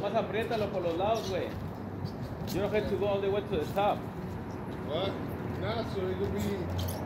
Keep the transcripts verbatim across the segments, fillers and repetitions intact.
Nomás apriétalo por los lados, güey. You don't have to go all the way to the top. What? Nah, so it'll be.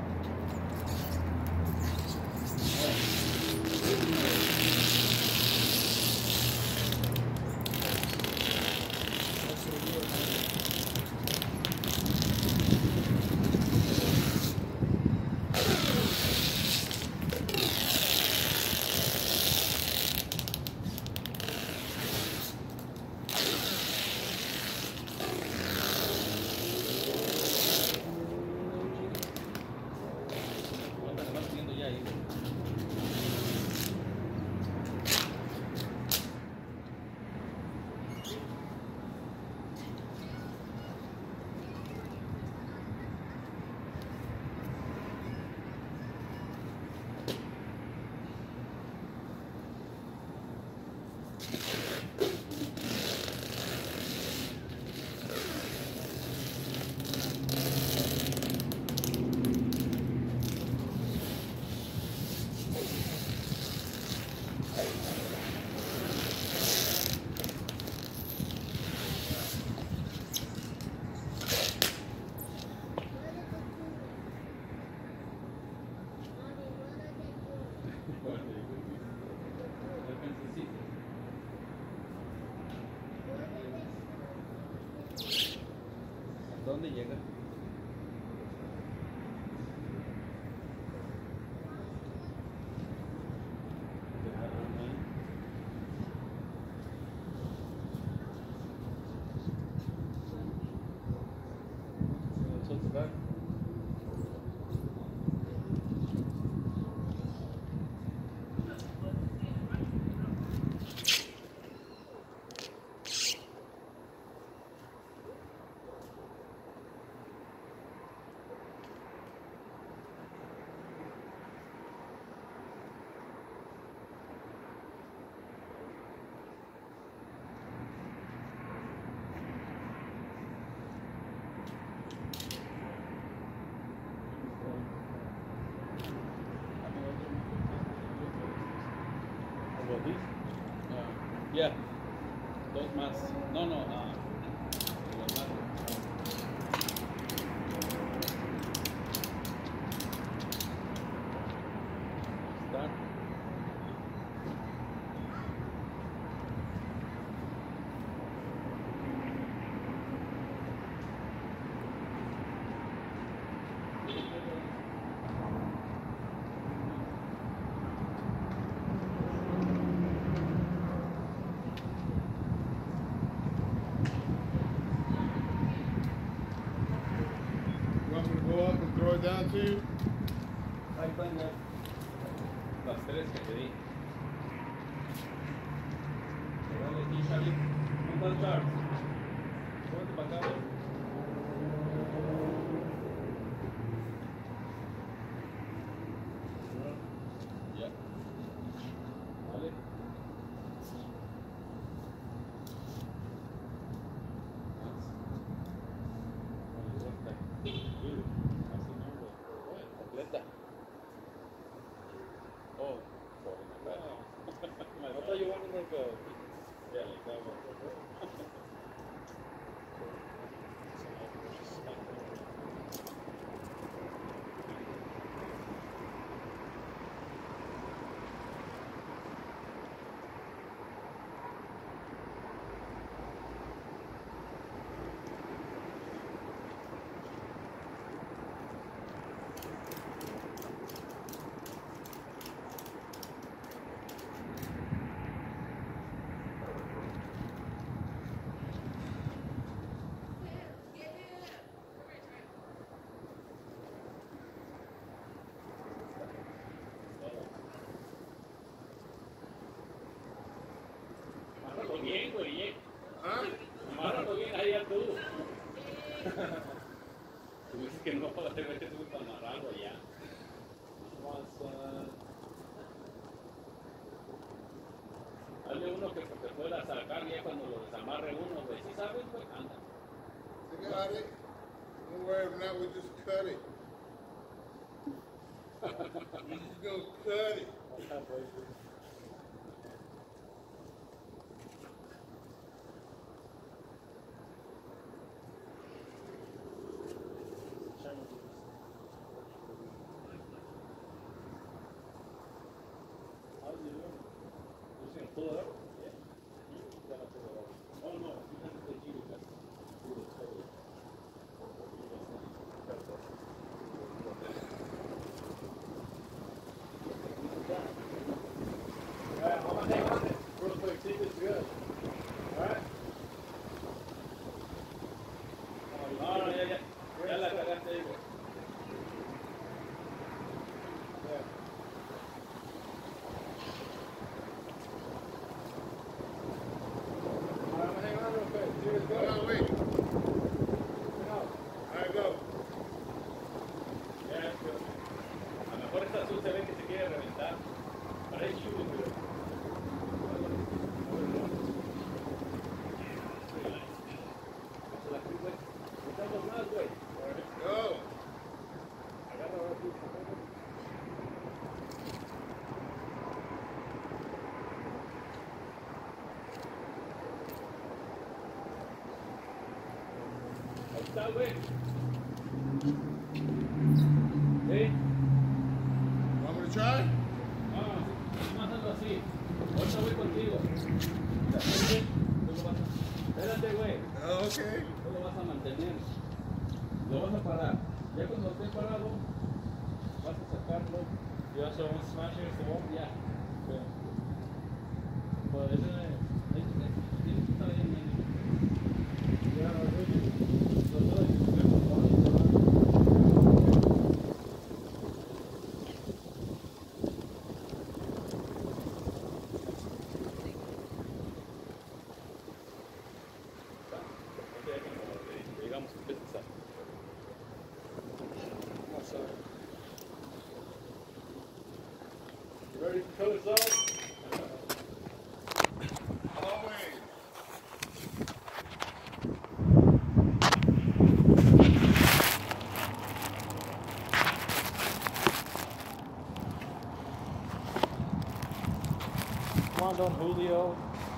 ¿Dónde llega? Yeah, dos más. No, no. Uh, Start. Down to you? Ahí están ya las tres que pedí. Dale aquí, Charlie. ¿Dónde está Charles? Ponte para acá. Ya. Dale. Oh, sorry, my bad. I thought you wanted like a, yeah, like that one. Bien, güey. ¿Ah? Amárralo bien allá tú. Tú dices que no, te metes tú para amarrarlo ya. Hazle uno que te pueda sacar ya cuando lo desamarre uno, güey. ¿Sí sabes, güey? Anda. I got it. Don't worry, if not, we just cut it. We just gonna cut it. está, güey? ¿Eh? Want me to try? Ah, más algo así. Ahorita voy contigo. Espérate, tú lo vas a... Espérate, güey. Oh, okay. Tú lo vas a mantener. Lo vas a parar. Ya cuando esté parado, vas a sacarlo. Ya se van a smash it, ya. Pues ese tiene que estar ahí en medio. Ya, los dos. Digamos que empieza. Vamos a ver. You ready to cut us off? Come on, Don Julio.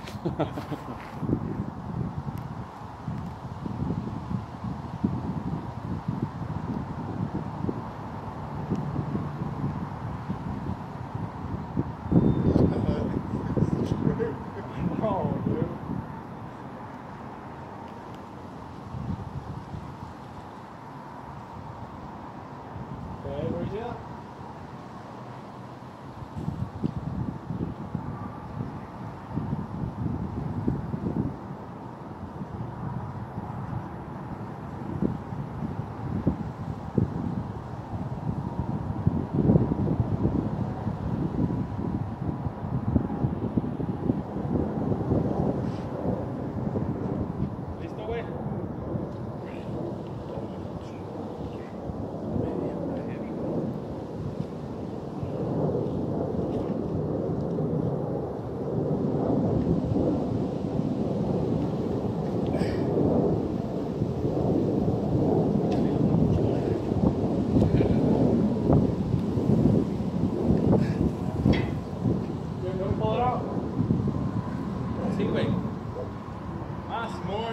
No, dude. Okay, where's he at? ¿Listo, güey? Sí, güey. Más. More?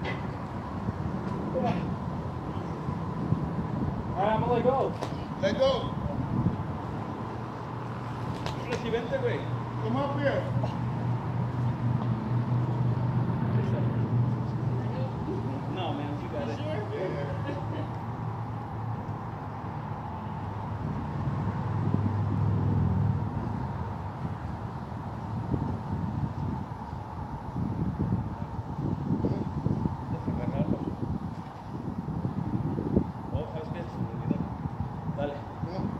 Alright, I'm gonna let go. Let go. Si vente, güey. Come up here. No, man, you got it. Yeah. Oh, ¿sabes qué? Se me olvidó. Dale. Come on.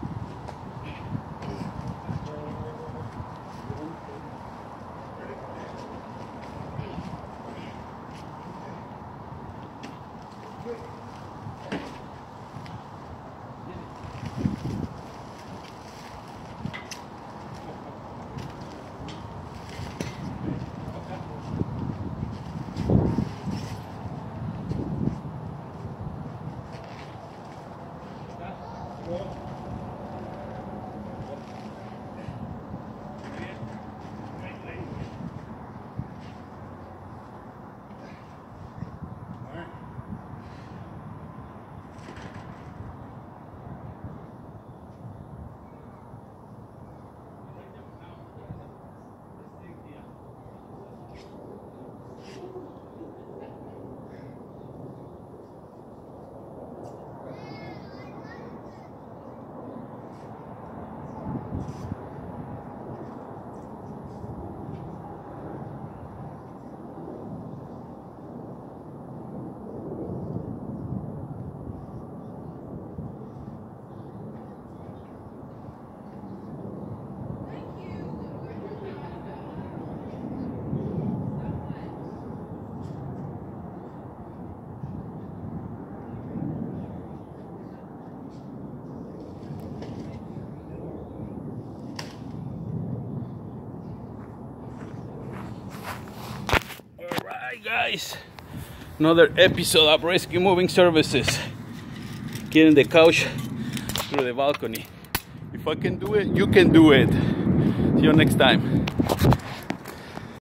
Alright, guys, another episode of Rescue Moving Services. Getting the couch through the balcony. If I can do it, you can do it. See you next time.